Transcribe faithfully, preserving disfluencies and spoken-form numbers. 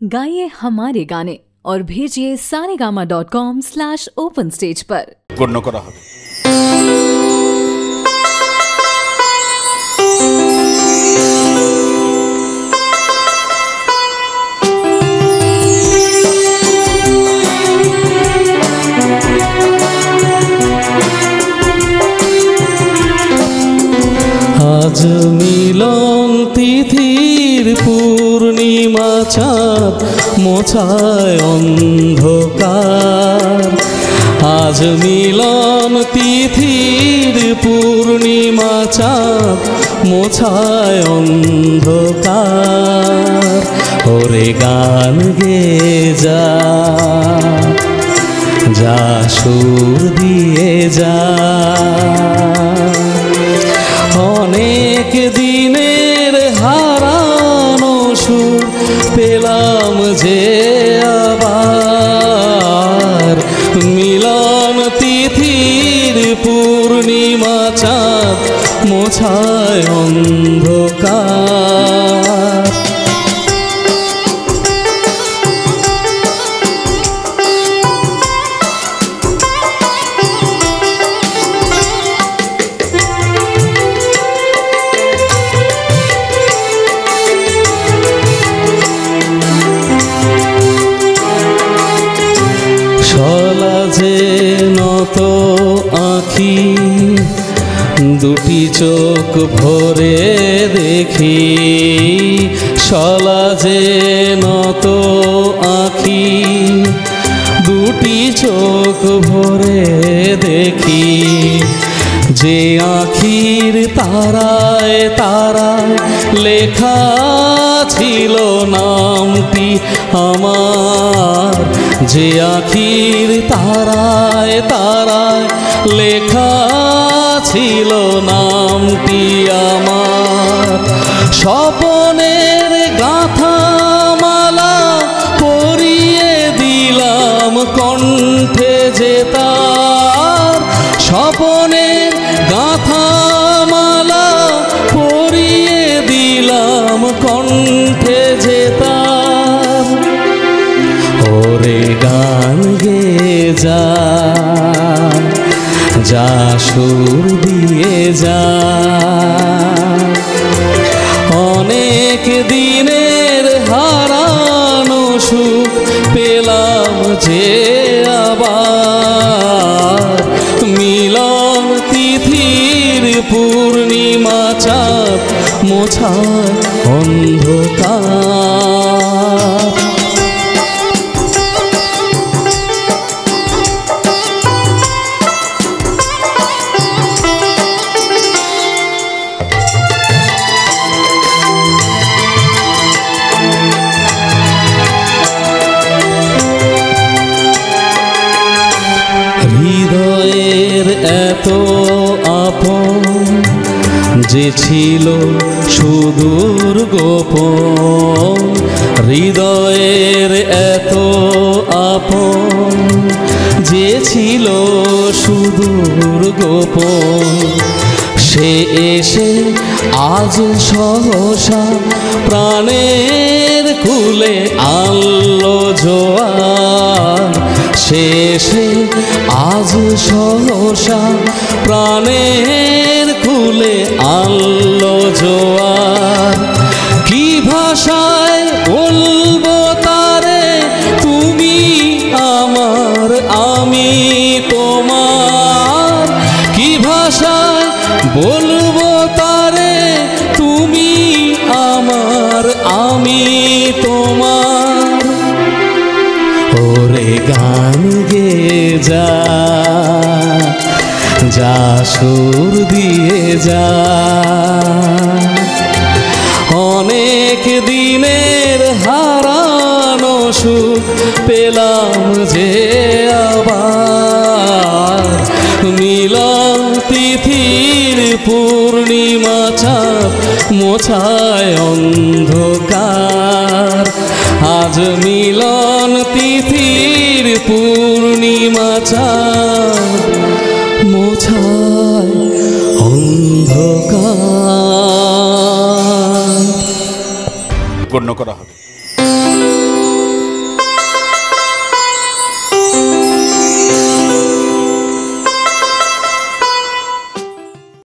गाइए हमारे गाने और भेजिए Saregama dot com slash open stage पर। गण्य करा হবে। आज मिलन तिथिर पूर्णिमा चाँद मोछाय अंधकार। आज मिलन तिथिर पूर्णिमा चाँद मोछाय अंधकार। ओरे गान गे जा जा सुर दिए जा অনেক দিনের হারানো সুর পেলাম যে আবার। মিলন তিথির পূর্ণিমা চাঁদ মোছায় অন্ধকার। সলাজে নত আঁখি দুটি চোখ ভরে দেখি। সলাজে নত আঁখি দুটি চোখ ভরে দেখি। যে আঁখির তারায় তারায় লেখা ছিল নামটি আমার। যে আঁখির তারায় তারায় লেখা ছিল নামটি আমার। স্বপনের গাঁথা মালা পরিয়ে দিলাম কণ্ঠে যে তার। স্বপনের গাঁথা মালা পরিয়ে দিলাম কণ্ঠে যে তার। ওরে গান গে যা যা সুর দিয়ে যা অনেক দিনের হারানো সুখ পেলাম যে আবার। মিলন তিথির পূর্ণিমা চাঁদ মোছায় অন্ধকার। হৃদয়ের এত আপন যে ছিল সুদূর গোপন। হৃদয়ের এত আপন যে ছিল সুদূর গোপন। সে এসে আজ সহসা প্রাণের কুলে আনলো জোয়ার। সে এসে আজ সহসা প্রাণের কুলে আনলো জোয়ার। কি ভাষায় বলবো তারে তুমি আমার আমি তোমার। কি ভাষায় বলবো তারে তুমি আমার আমি তোমার। ওরে গান গে যা যা সুর দিয়ে যা অনেক দিনের হারানো সুখ পেলাম যে আবার। মিলন তিথির পূর্ণিমা চাঁদ মোছায় অন্ধকার। আজ মিলন তিথির পূর্ণিমা চাঁদ মোছায় অন্ধকার। গণ্য করা হবে।